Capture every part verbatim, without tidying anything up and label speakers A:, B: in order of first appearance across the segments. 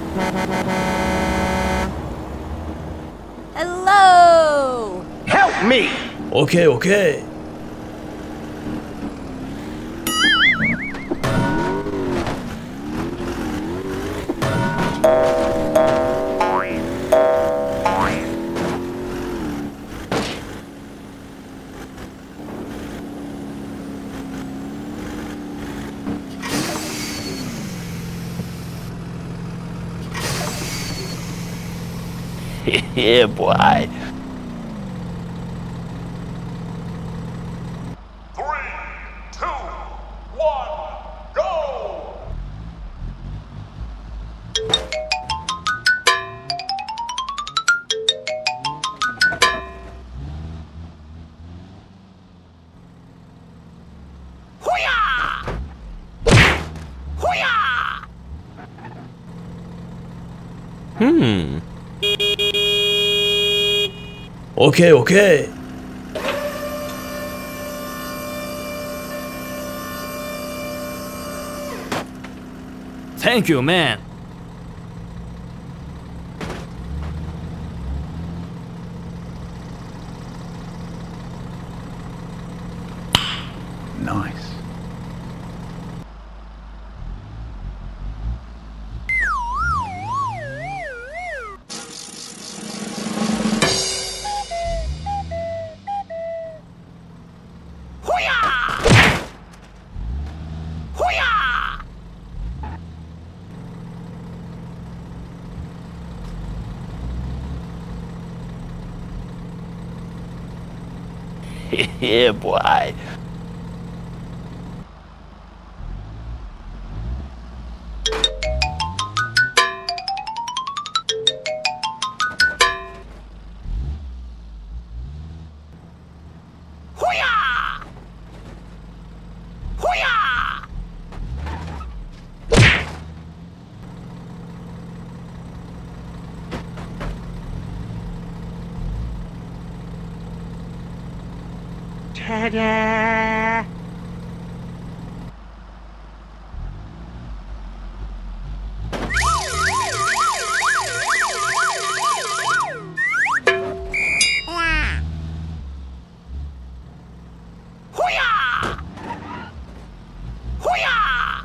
A: Hello!
B: Help me!
C: Okay, okay.
B: Yeah, boy.
D: Three, two, one, go!
B: Hoo-yah! Hoo-yah!
C: Hmm. Okay, okay.
E: Thank you, man.
F: Nice.
B: Yeah, boy. Hoo-yah! Hoo-yah! Ta-da! Hoo-yah! Hoo-yah!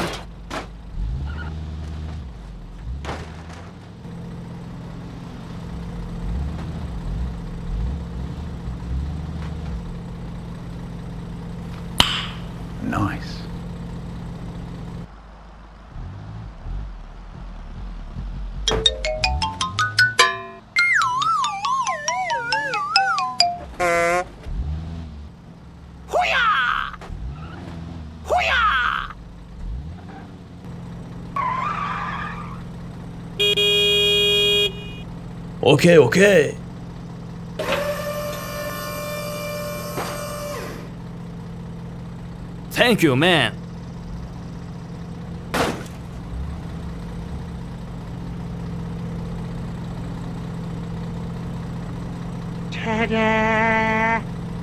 F: Nice.
B: Hoo-yah! Hoo-yah!
C: Okay, okay.
E: Thank you, man.
B: Ta-da!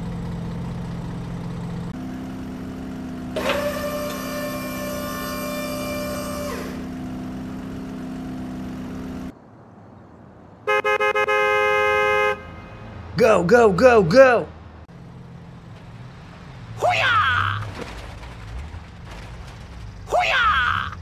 C: Go, go, go, go.
B: Hoo-yah! Hoo-yah!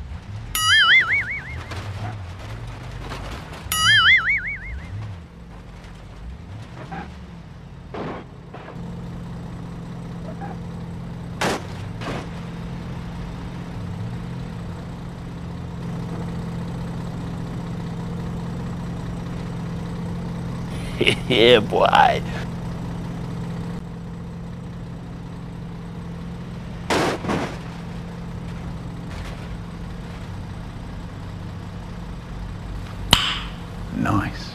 B: Yeah, boy.
F: Nice.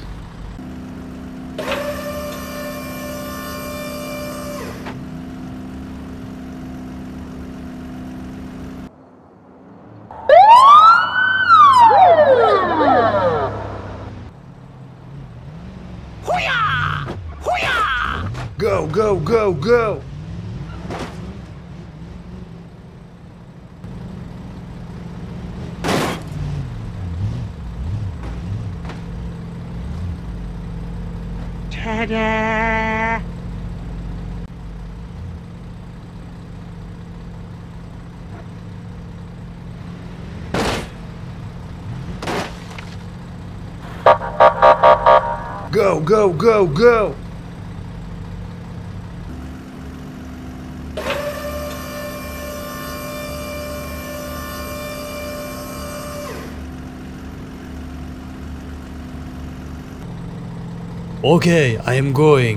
B: Hoo-yah! Hoo-yah!
C: Go, go, go, go. Go, go, go, go! Okay, I am going.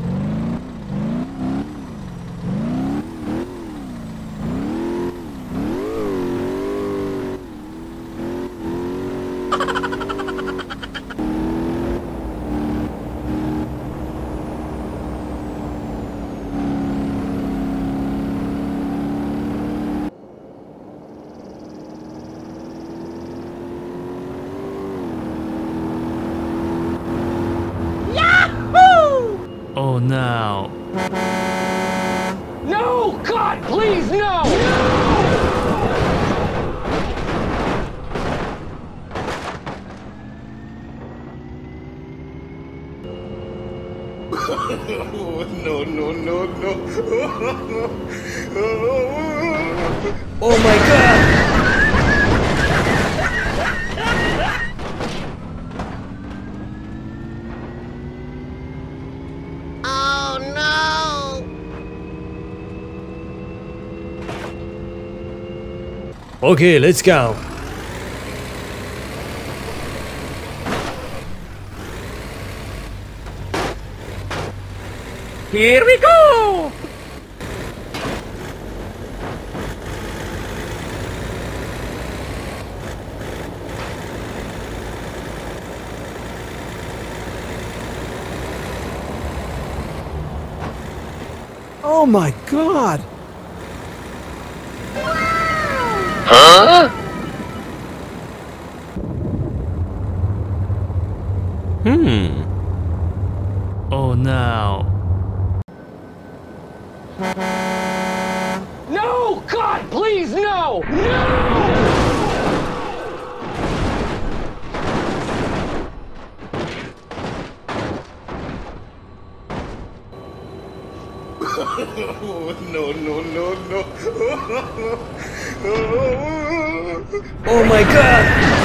E: Oh no.
B: No! God, please, no!
D: No, no, no, no.
C: Oh my god! Okay, let's go.
B: Here we go!
C: Oh my god!
E: Hmm. Oh no.
B: No! God, please, no! No!
D: No, no, no, no.
C: Oh my god!